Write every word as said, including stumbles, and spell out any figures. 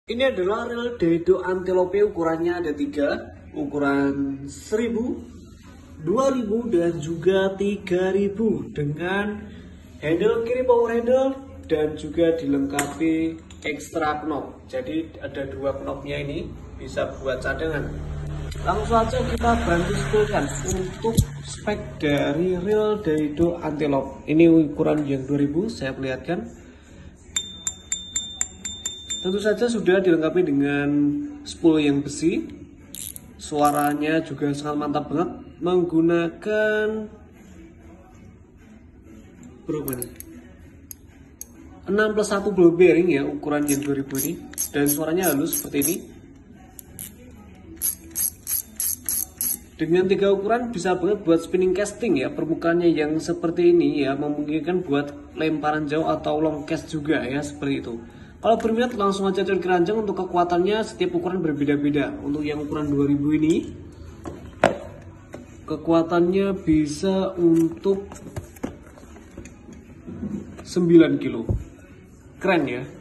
Ini adalah reel Daido Antelope, ukurannya ada tiga, ukuran seribu, dua ribu, dan juga tiga ribu, dengan handle kiri power handle dan juga dilengkapi extra knob. Jadi ada dua knobnya, ini bisa buat cadangan. Langsung saja kita bantu sebutkan untuk spek dari reel Daido Antelope. Ini ukuran yang dua ribu, saya perlihatkan. Tentu saja sudah dilengkapi dengan spool yang besi. Suaranya juga sangat mantap banget, menggunakan berapa nih? enam plus satu ball bearing ya, ukuran yang dua ribu ini, dan suaranya halus seperti ini. Dengan tiga ukuran bisa banget buat spinning casting ya, permukaannya yang seperti ini ya, memungkinkan buat lemparan jauh atau long cast juga ya, seperti itu. Kalau berminat langsung aja cari keranjang. Untuk kekuatannya setiap ukuran berbeda-beda. Untuk yang ukuran dua ribu ini kekuatannya bisa untuk sembilan kilo. Keren ya.